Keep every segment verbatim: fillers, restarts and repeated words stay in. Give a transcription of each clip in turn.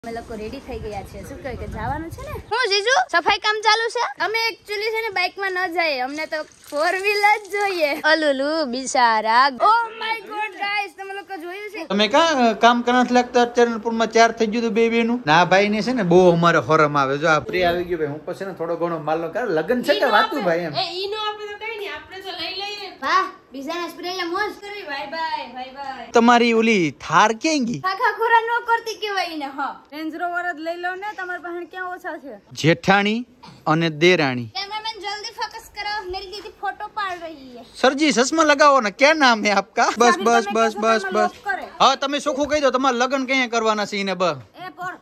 અમે લોકો રેડી થઈ ગયા છે શું કહે કે જવાનું છે ને હું જીજુ સફાઈ કામ ચાલુ છે અમે એક્ચ્યુઅલી છે ને બાઇક માં ન જઈએ અમને તો ફોર વ્હીલર જ જોઈએ અલુલુ બિચારા ઓ માય ગોડ ગાઈસ તમે લોકો જોયું છે તમે કા કામ કરનાર લાગતા ચરણપુર માં ચાર થઈ ગયું બે બે નું ના ભાઈ ને છે ને બહુ અમારે હોરમ આવે જો આ પ્રિય આવી ગયો ભાઈ હું પછી ને થોડો ઘણો માલ નો કર લગન છે કે વાતું ભાઈ એમ એ ઈ નો આપે તો કઈ નહીં આપણે તો લઈ લઈએ વાહ બીજાના સ્પ્રે લે મોજ કરવી બાય બાય બાય બાય તમારી ઓલી થાર ક્યાં ગઈ ખાખા ખોરા નો કરતી કેવાય ને હા રેન્જ રોવર જ લઈ લો ને તમાર પાસે ક્યાં ઓછા છે જેઠાણી અને દેરાણી कैमरामैन जल्दी फोकस करो मेरी दीदी फोटो पाड़ रही है सर जी चश्मा लगाओ ना क्या नाम है आपका बस बस बस बस बस हाँ તમે ચોખ્ખું કહી દો તમારે લગન કઈ કરવાના છે ઈને બ ए पर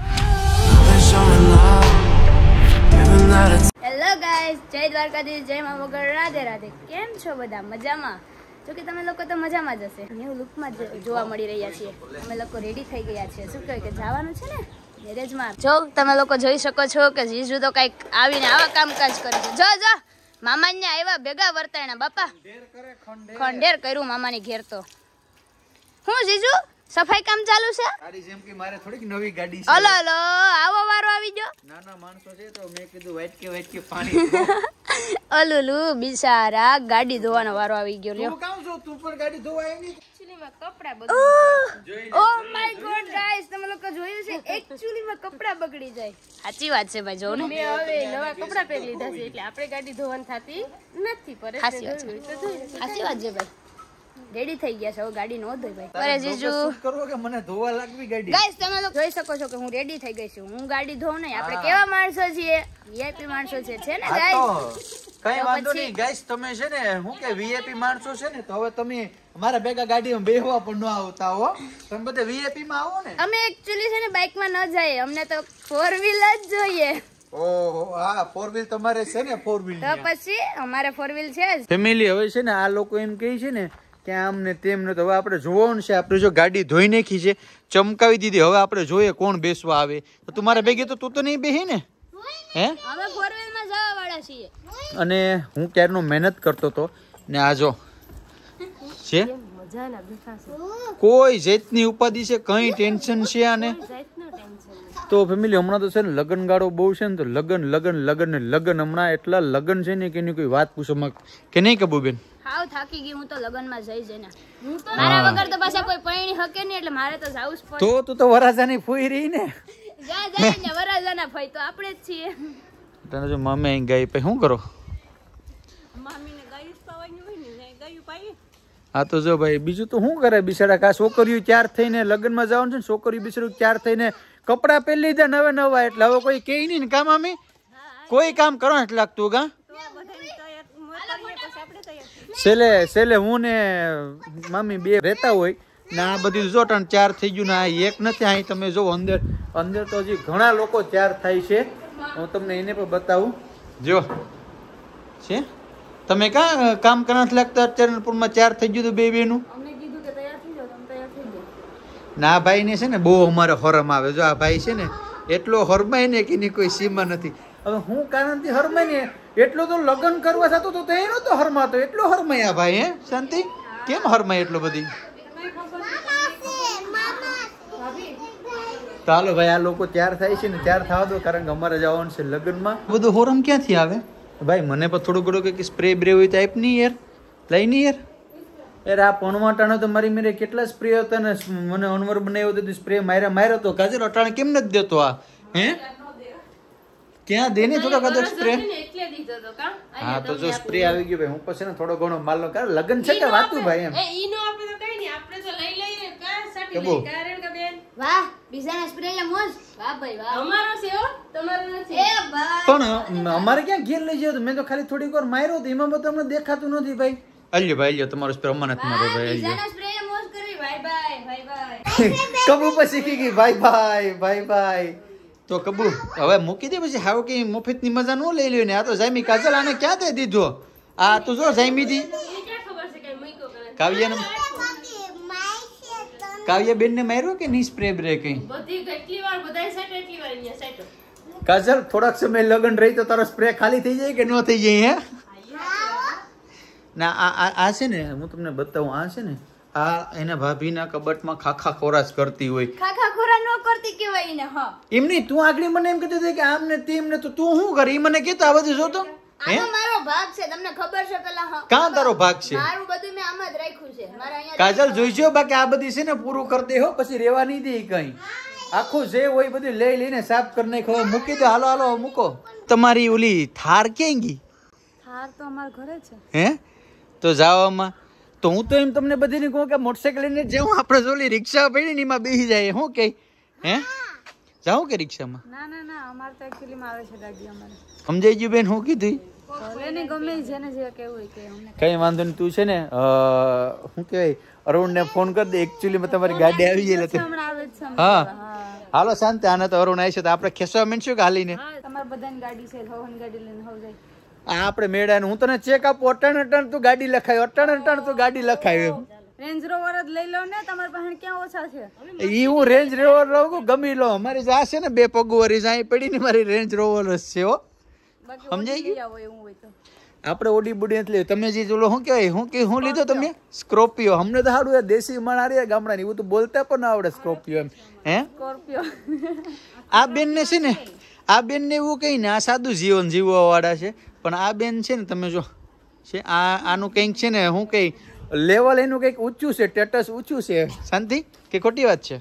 હેલો ગાઈસ જય દ્વારકાધીશ જય મા વગર રાધે રાધે કેમ છો બધા મજામાં જો કે તમે લોકો તો મજામાં જ હશે ન્યુ લુકમાં જોવા મળી રહ્યા છીએ અમે લોકો રેડી થઈ ગયા છે શું કહે કે જવાનું છે ને મેરેજમાં જો તમે લોકો જોઈ શકો છો કે જીજુ તો કઈક આવીને આવા કામકાજ કરે છે જો જો મામાને આવ્યા ભેગા વર્તાણા બાપા ખંડેર કર્યું મામાની ઘેર તો હું જીજુ સફાઈ કામ ચાલુ છે તારી જેમ કે મારે થોડીક નવી ગાડી છે અલો અલો આવો વારો આવી ગયો નાના માણસો છે તો મેં કીધું વાઈટ કે વાઈટ કે પાણી અલુલુ બિચારા ગાડી ધોવાનો વારો આવી ગયો લ્યો તું કામ છો તું પણ ગાડી ધોવાય ની એક્ચ્યુઅલી માં કપડા બગડી ઓ માય ગોડ ગાઈસ તમે લોકો જોયું છે એક્ચ્યુઅલી માં કપડા બગડી જાય સાચી વાત છે ભાઈ જો ને મેં હવે નવા કપડા પહેરી લીધા છે એટલે આપણે ગાડી ધોવાની થતી નથી પર સાચી વાત છે સાચી વાત છે ભાઈ રેડી થઈ ગયા છે હવે ગાડી નો ધોઈ ભાઈ અરે જીજુ કરો કે મને ધોવા લાગવી ગાડી ગાઈસ તમે લોકો જોઈ શકો છો કે હું રેડી થઈ ગઈ છું હું ગાડી ધોઉં નહીં આપણે કેવા માણસો છીએ વીઆઈપી માણસો છે છે ને ગાઈસ કઈ વાંધો નહીં ગાઈસ તમે છે ને હું કે વીઆઈપી માણસો છે ને તો હવે તમે અમારા ભેગા ગાડીમાં બેહવા પણ ન આવતા હો તમે બધા વીઆઈપી માં આવો ને અમે એક્ચ્યુઅલી છે ને બાઇક માં ન જઈએ અમને તો ફોર વ્હીલર જ જોઈએ ઓહો હા ફોર વ્હીલ તમારે છે ને ફોર વ્હીલ તો પછી અમારે ફોર વ્હીલ છે જ ફેમિલી હવે છે ને આ લોકો એમ કહે છે ને કે આમ ને તેમ ને તો હવે આપણે જોવાનું છે આપણે જો ગાડી ધોઈ નાખી છે ચમકાવી દીધી હવે આપણે જોઈએ કોણ બેસવા આવે તો તું મારા ભેગી તો તું તો નહીં બેહી ને હે અમે ફોર વ્હીલ માં જવા વાળા છીએ અને હું ક્યારનો મહેનત કરતો તો ને આ જો છે મજાના બેઠા છે કોઈ જાતની ઉપાધિ છે કઈ ટેન્શન છે આને તો ફેમિલી હમણાં તો છે ને લગન ગાળો બહુ છે ને તો લગન લગન લગન ને લગન હમણાં એટલા લગન છે ને કે એની કોઈ વાત પૂછો કે નહીં કબૂબેન હાવ થાકી ગઈ હું તો લગન માં જઈ જઈને હું તો મારા વગર તો પાછા કોઈ પૈણી હકે નહીં એટલે મારે તો જાવું જ પડે તો તું તો વરાજાની ફૂઈ રહી ને જા જા ને વરાજાના ફઈ તો આપણે જ છીએ તને જો મમ્મી અહીં ગઈ પછી શું કરો મામીને ગાયું પાવાની હોય ને ગાયું પાઈ હા તો જો ભાઈ બીજું તો શું કરે બિચારા કા છોકરીઓ ચાર થઈને લગ્નમાં જવાનું છે ને છોકરીઓ બિચારું ચાર થઈને કપડા પહેરી લીધા નવે નવા એટલે હવે કોઈ કહે નહીં ને કામ આમી કોઈ કામ કરો એટલે લાગતું કા છેલ્લે છેલ્લે હું ને મામી બે રહેતા હોય ને આ બધી જો ત્રણ ચાર થઈ ગયું ને આ એક નથી અહીં તમે જો અંદર અંદર તો હજી ઘણા લોકો ચાર થાય છે હું તમને એને પણ બતાવું જો છે તમે કા કામ કરનાર લાગતા ચરણપુર માં ચાર થઈ ગયું બે બે નું અમને કીધું કે તૈયાર થઈ જાવ તમે તૈયાર થઈ જાવ ના ભાઈ ને છે ને બહુ અમારે હરમ આવે જો આ ભાઈ છે ને એટલો હરમાય ને કે એની કોઈ સીમા નથી હવે હું કારણ થી હરમાય ને એટલો તો લગ્ન કરવા જતો તો એનો તો હરમાતો એટલો હરમાય આ ભાઈ હે શાંતિ કેમ હરમાય એટલો બધી ચાલો ભાઈ આ લોકો ત્યાર થાય છે ને ત્યાર થવા દો કારણ કે અમારે જવાનું છે લગ્નમાં બધું હોરમ ક્યાંથી આવે ભાઈ મને પણ થોડું ઘણું કે સ્પ્રે બ્રે હોય તો આપ નહીં યાર લઈ નહીં યાર યાર આ પણવાટાનો તો મારી મેરે કેટલા સ્પ્રે હતા ને મને અનવર બનાવ્યો તો સ્પ્રે માર્યા માર્યો તો કાજલ અટાણે કેમ નથી દેતો આ હે ક્યાં દે ને થોડો કદાચ સ્પ્રે એટલે દીધો તો કા હા તો જો સ્પ્રે આવી ગયો ભાઈ હું પછી ને થોડો ઘણો માલ નો કર લગન છે કે વાતું ભાઈ એમ એ ઈ નો આપે તો કઈ નહીં આપણે તો લઈ લઈએ કા સાટી લઈ કારણ કે બેન વાહ બીજાના સ્પ્રે લે મોજ વાહ ભાઈ વાહ અમારો છે હો તમારો નથી એ ભાઈ પણ અમારે ક્યાં ઘેર લઈ જયો તો મેં તો ખાલી થોડીક વાર માર્યો તો એમાં તમને દેખાતું નથી ભાઈ અલ્યો ભાઈ અલ્યો તમારો સ્પ્રે અમાનત મારો ભાઈ અલ્યો બીજાના સ્પ્રે લે મોજ કરવી બાય બાય બાય બાય કબુ પછી શીખી ગઈ ભાઈ ભાઈ ભાઈ ભાઈ તો કબુ હવે મૂકી દે પછી હાવ કે મફત ની મજા નો લઈ લ્યો ને આ તો જામી કાજલ આને ક્યાં દે દીધો આ તો જો જામી દી એ ક્યાં ખબર છે કે મૂક્યો કરે કાવ્યા ને કાવ્યા બેન ને માર્યો કે નહીં સ્પ્રે બ્રે કઈ બધી કેટલી વાર બધાય સાઈડ એટલી વાર અહીંયા સાઈડ કાજલ થોડાક સમય લગન રહી તો તારો સ્પ્રે ખાલી થઈ જાય કે ન થઈ જાય હે ના આ આ છે ને હું તમને બતાવું આ છે ને આ એના ભાભીના કબટમાં ખાખા ખોરાશ કરતી હોય. ખાખા ખોરા નો કરતી કેવાય ને. હા એમ નહીં, તું આગળ મને એમ કહેતી હતી કે આમ ને તેમ ને, તો તું શું કરે? ઈ મને કહેતો આ બધું જોતો. આનો મારો ભાગ છે, તમને ખબર છે પેલા. હા કાં તારો ભાગ છે? મારું બધું મેં આમ જ રાખ્યું છે. મારા અહીંયા કાજલ જોઈજો, બાકી આ બધી છે ને પૂરું કરી દે હો, પછી રેવા નહીં દે કઈ. આખું જે હોય બધું લઈ લઈને સાફ કરી નાખો, મૂકી દો. હાલો હાલો મૂકો. તમારી ઓલી થાર ક્યાં ગઈ? થાર તો અમારા ઘરે છે. હે તો જાવામાં તો હું તો એમ તમને બધીને કહું કે મોટરસાઇકલ લઈને જેવું આપણે ઓલી રિક્ષા પડી ને એમાં બેસી જાય. શું કે હે જાઉં કે રિક્ષામાં? ના ના ના, અમાર તો એક્ચ્યુઅલી માં આવે છે ગાડી. અમારે સમજાઈ ગયું બેન? શું કીધું? ભલે ને ગમે જેને જે કેવું હોય કે અમને કઈ વાંધો નહીં. તું છે ને શું કહેવાય, અરુણ ને ફોન કરી દે. એકચ્યુઅલી માં તમારી ગાડી આવી ગયેલી હતી. હમણાં આવે છે. હા હાલો શાંતિ. આને તો અરુણ આવી છે તો આપણે ખેસવા માંડશું કે હાલીને? તમારી બધાની ગાડી છે, હવાની ગાડી લઈને હવ જાય. આ આપણે મેળા હું તને ચેક આપું. અટાણ અટાણ તું ગાડી લખાય, અટાણ અટાણ તું ગાડી લખાય. એમ રેન્જ રોવર જ લઈ લો ને, તમારી પાસે ક્યાં ઓછા છે? ઈ હું રેન્જ રોવર રહું ગમી લો. અમારી આ છે ને બે પગુવારી જાય પડી ને, મારી રેન્જ રોવર જ છે હો. સમજાઈ ગયું? એવું હોય તો આપણે ઓડી બુડી નથી લેવું. તમે જે ચોલો શું કહેવાય, શું કે શું લીધો તમે? સ્કોર્પિયો. અમને તો સારું દેશી માણા રહ્યા ગામડાની, એવું તો બોલતા પણ ના આવડે સ્કોર્પિયો એમ. હે સ્કોર્પિયો. આ બેન ને છે ને, આ બેન ને એવું કઈ ને આ સાદું જીવન જીવવા વાળા છે, પણ આ બેન છે ને તમે જો છે આ આનું કંઈક છે ને શું કઈ લેવલ એનું કંઈક ઊંચું છે, સ્ટેટસ ઊંચું છે. શાંતિ કે ખોટી વાત છે?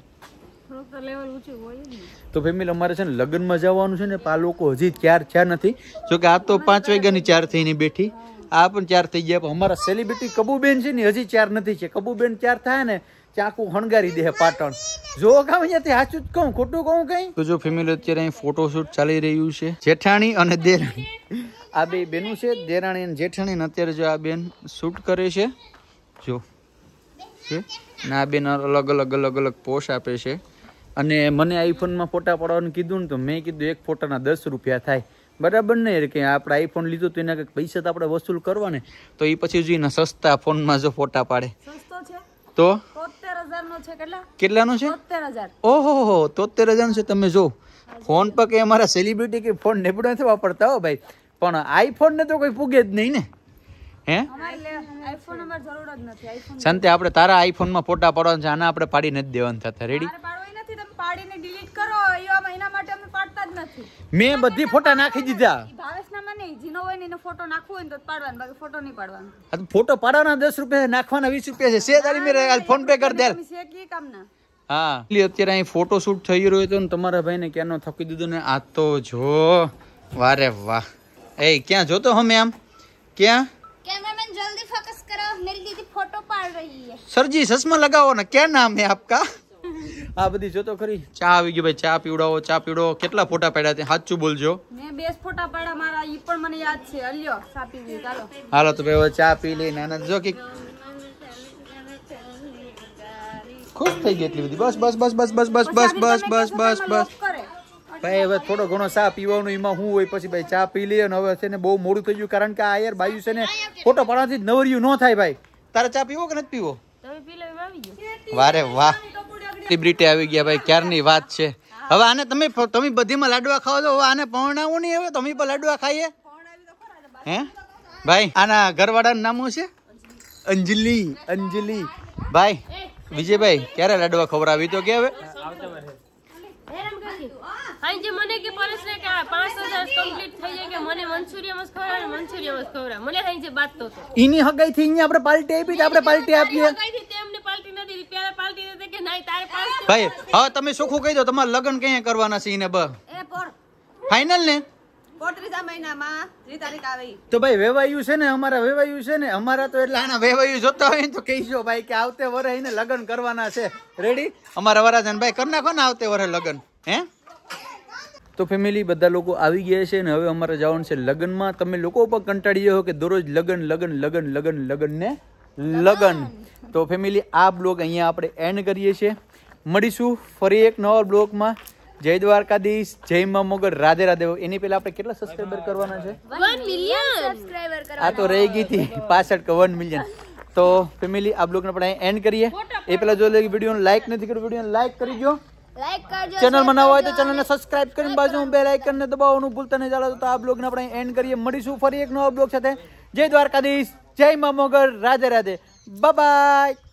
તો ફેમિલી અમારે છે ને લગ્નમાં જવાનું છે ને, આ લોકો હજી ચાર ચાર નથી. જો કે આ તો પાંચ વાગ્યાની ચાર થઈને બેઠી, આ પણ ચાર થઈ ગયા. પણ અમારા સેલિબ્રિટી કબુબેન છે ને હજી ચાર નથી છે. કબુબેન ચાર થાય ને ચાકુ હણગારી દે પાટણ. જો કામ અહીંયાથી સાચું જ કહું, ખોટું કહું કઈ? તો જો ફેમિલી અત્યારે અહીં ફોટોશૂટ ચાલી રહ્યું છે. જેઠાણી અને દેરાણી, આ બે બેનું છે. દેરાણી અને જેઠાણી અત્યારે જો આ બેન શૂટ કરે છે. જો છે ને આ બેન અલગ અલગ અલગ અલગ પોસ્ટ આપે છે. અને મને આઈફોનમાં ફોટા પાડવાનું કીધું ને તો મેં કીધું એક ફોટાના દસ રૂપિયા થાય. બરાબર નહીં કે આપણે આઈફોન લીધું તો એના કંઈક પૈસા તો આપણે વસૂલ કરવા ને. તો એ પછી જો એના સસ્તા ફોનમાં જો ફોટા પાડે તો કેટલાનો છે? ઓહો તોતેર હજાર છે. તમે જો ફોન પર કે અમારા સેલિબ્રિટી કે ફોન નેબડો નથી વાપરતા હો ભાઈ, પણ આઈફોન ને તો કોઈ પૂગે જ નહીં ને. હે શાંતિ, આપણે તારા આઈફોન માં ફોટા પાડવાના છે, આના આપણે પાડી નથી દેવાના થતા. રેડી? મેં બધી ફોટા નાખી દીધા. ફોટો પાડવાના દસ રૂપિયા, નાખવાના વીસ રૂપિયા છે. તારી મેરે ફોન પે કરી દે. હા અત્યારે અહીં ફોટો શૂટ થઈ રહ્યો હતો ને તમારા ભાઈ ને ક્યાંનો થકી દીધું ને. આ તો જો વારે વાહ. એ ક્યાં જોતો હમે આમ ક્યાં? कैमरामैन जल्दी फोकस करो, मेरी दीदी फोटो पाड़ रही है. सरजी चश्मा लगाओ ना, क्या नाम है आपका? આ બધી જોતો ખરી. ચા આવી ગઈ ભાઈ, ચા પીવડાવો, ચા પીવડાવો. કેટલા ફોટા પાડ્યા તે સાચું બોલજો. મેં બે ફોટા પાડ્યા મારા, ઈ પણ મને યાદ છે. અલ્યો ચા પીવી. ચાલો હાલો તો ભાઈ ચા પી લે. નાના જો કે ખુશ થઈ ગઈ એટલી બધી. બસ બસ બસ બસ બસ બસ બસ બસ બસ બસ બસ ભાઈ હવે થોડો ઘણો ચા પીવાનું એમાં શું હોય. પછી ભાઈ ચા પી લઈએ ને હવે છે ને બહુ મોડું થઈ ગયું, કારણ કે આ યાર બાયું છે ને ફોટો પાડવાથી નવરિયું ન થાય. ભાઈ તારે ચા પીવો કે નથી પીવો? વારે વાહ, સેલિબ્રિટી આવી ગયા ભાઈ, ક્યારની વાત છે. હવે આને તમે તમે બધીમાં લાડવા ખાવ છો, હવે આને પહોંણાવું નહીં. હવે તમે પણ લાડવા ખાઈએ હે ભાઈ? આના ઘરવાળાનું નામ છે અંજલિ. અંજલિ ભાઈ વિજયભાઈ ક્યારે લાડવા ખવડાવી તો કે હવે? જે મને કે પરસને કે પાંચ હજાર કમ્પ્લીટ થઈ જાય કે મને મંચુરિયમ જ ખવડાવે, મંચુરિયમ જ ખવડાવે. મને હાઈ જે બાત તો ઈની હગાઈ થી અહીંયા આપણે પાર્ટી આપી, આપણે પાર્ટી આપીએ. હગાઈ થી તેમને પાર્ટી નથી, પ્યારા પાર્ટી નથી કે નહીં તારે પાસ. ભાઈ હવે તમે સોખું કહી દો, તમારા લગન કઈ કરવાના છે ઈને? બ એ પર ફાઇનલ ને પોત્રીસા મહિનામાં ત્રીસ તારીખ આવી તો ભાઈ વેવાયું છે ને, અમારા વેવાયું છે ને, અમારા તો એટલે આના વેવાયું જોતા હોય તો કહીજો ભાઈ કે આવતે વરે એને લગન કરવાના છે. રેડી? અમારા વરાજન ભાઈ કરી નાખો ને આવતે વરે લગન. હે તો ફેમિલી બધા લોકો આવી ગયા છે ને હવે અમારે જવાનું છે લગનમાં. તમે લોકો પણ કંટાળી જાઓ કે દરરોજ લગન લગન લગન લગન લગન ને લગન. તો ફેમિલી આ બ્લોગ અહીંયા આપણે એન્ડ કરીએ છીએ. મળીશું ફરી એક નવા બ્લોગમાં. જય દ્વારકાધીશ, જય મા મોગલ, રાધે રાધે. એની પહેલા આપણે કેટલા સબસ્ક્રાઇબર કરવાના છે? વન મિલિયન સબસ્ક્રાઇબર કરવા. આ તો રહી ગઈ હતી પાસઠ કે વન મિલિયન. તો ફેમિલી આ બ્લોગને આપણે એન્ડ કરીએ. એ પહેલા જો વિડીયોને લાઈક નથી કર્યું, વિડીયોને લાઈક કરી દો. લાઈક કરજો. ચેનલ માં નવા હોય તો ચેનલને સબસ્ક્રાઇબ કરીને બાજુમાં બેલ આઇકન ને દબાવવાનું ભૂલતા નહીં. ચાલો તો આ બ્લોગને આપણે એન્ડ કરીએ. મળીશું ફરી એક નવા બ્લોગ સાથે. જય દ્વારકાધીશ, જય મા મોગલ, રાધે રાધે, બાય બાય.